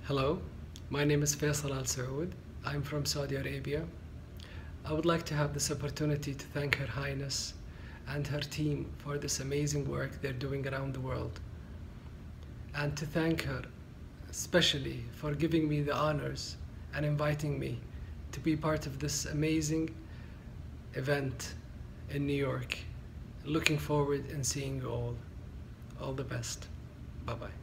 Hello, my name is FAISAL Al Saud. I'm from Saudi Arabia. I would like to have this opportunity to thank Her Highness and her team for this amazing work they're doing around the world, and to thank her especially for giving me the honors and inviting me to be part of this amazing event in New York. Looking forward and seeing you all. All the best. Bye-bye.